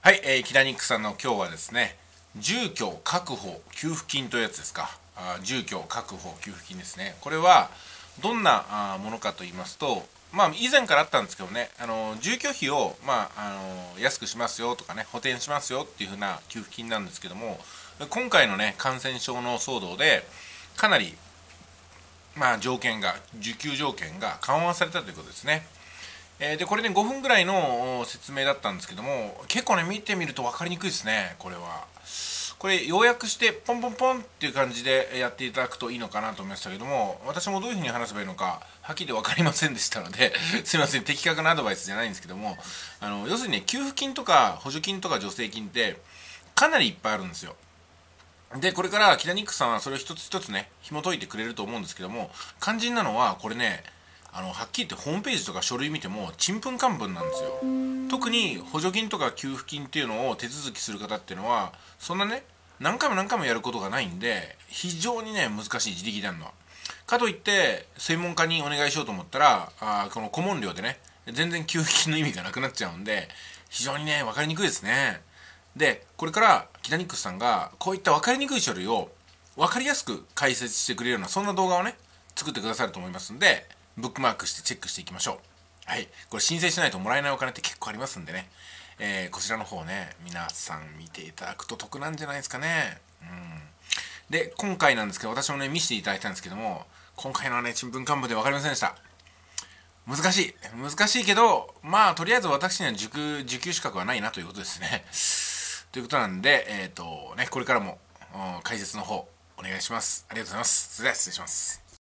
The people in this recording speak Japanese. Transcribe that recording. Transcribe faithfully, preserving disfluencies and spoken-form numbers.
はい、えー、キラニックさんの今日はですね、住居確保給付金というやつですか。あ住居確保給付金ですね。これはどんなあものかと言いますと、まあ以前からあったんですけどね、あの住居費を、まあ、あの安くしますよとかね、補填しますよっていう風な給付金なんですけども、今回のね感染症の騒動でかなりまあ条件が受給条件が緩和されたということですね。えー、でこれねごふんぐらいの説明だったんですけども、結構ね見てみると分かりにくいですね。これはこれ要約してポンポンポンっていう感じでやっていただくといいのかなと思いましたけども、私もどういうふうに話せばいいのかはっきり分かりませんでしたのですいません、的確なアドバイスじゃないんですけども、あの要するにね、給付金とか補助金とか助成金ってかなりいっぱいあるんですよ。でこれからキラニックさんはそれを一つ一つね紐解いてくれると思うんですけども、肝心なのはこれね、あのはっきり言ってホームページとか書類見てもちんぷんかんぷんなんですよ。特に補助金とか給付金っていうのを手続きする方っていうのはそんなね何回も何回もやることがないんで、非常にね難しい、自力でやるのは。かといって専門家にお願いしようと思ったら、あこの顧問料でね全然給付金の意味がなくなっちゃうんで、非常にね分かりにくいですね。でこれからキタニックスさんがこういった分かりにくい書類を分かりやすく解説してくれるようなそんな動画をね作ってくださると思いますんで、ブックマークしてチェックしていきましょう。はい、これ申請しないともらえないお金って結構ありますんでね、えー、こちらの方ね皆さん見ていただくと得なんじゃないですかね。うんで今回なんですけど、私もね見せていただいたんですけども、今回のはねちんぷんかんぷんで分かりませんでした。難しい難しいけど、まあとりあえず私には受給受給資格はないなということですね。ということなんで、えっ、ー、とね、これからも解説の方お願いします。ありがとうございます。それでは失礼します。